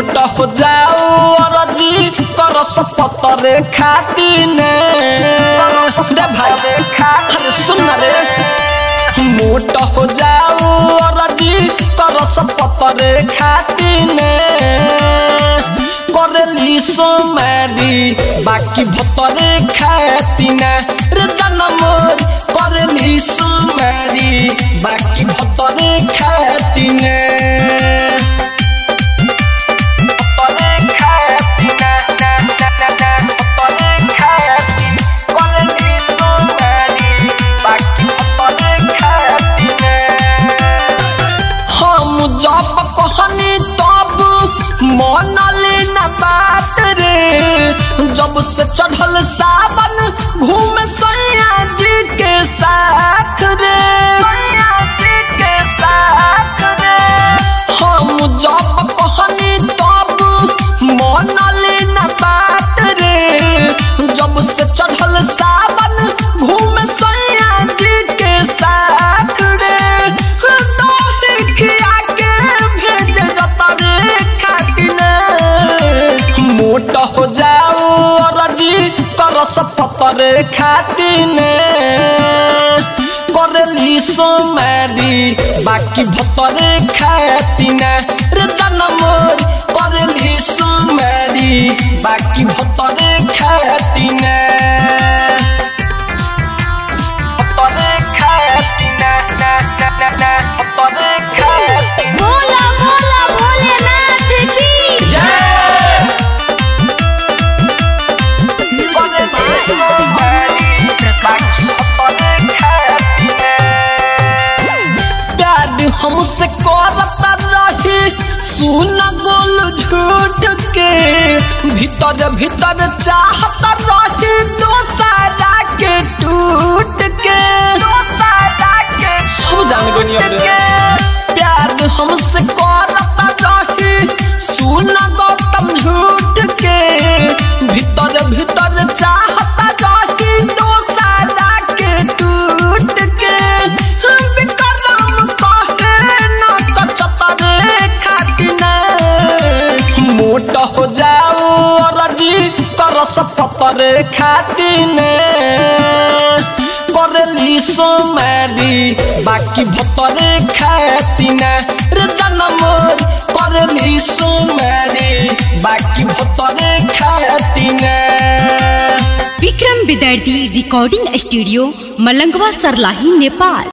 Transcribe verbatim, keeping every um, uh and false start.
मोटा हो जाओ अरजी कर सपतरे खाती ने रे भाई अरे सुन रे मोटा हो जाओ अरजी कर सपतरे खाती ने करली सोमारी बाकी भतरे खाती ना रे जन्म करली सोमारी बाकी भतरे खाती ना जब कहनी तब मन लेना बात रे जब से चढ़ल सावन घूम सैया जी के साथ रे सैया जी के साथ रे हम जब कहनी तब मन लेना बात रे जब से चढ़ल सावन घूम सैया जी के साथ रे मोटा हो जाओ अरजी कर सपतरे खाती ने करली सोमारी बाकी भतरे खाती ना रे जन्म करली सोमारी बाकी भतरे खाती ना भतरे खाती ना ना ना ना ना भतरे खाती बोला बोला भोलेनाथ की जय हमसे करता रही सुन बोल झूठ के भीतर भीतर चाहता रही दोसारा के टूट के दोसारा के सब जान गनी प्यार हमसे करता रही सुन गौतम झूठ के भीतर भीतर चाहता रही दोसारा के टूट के मोटा हो जाओ अरजी कर सपतरे खाती ने करली सोमारी बाकी भतरे खाती ना रे जन्म करली सोमारी बाकी भतरे खाती ना। विक्रम विद्यार्थी रिकॉर्डिंग स्टूडियो मलंगवा सरलाही नेपाल।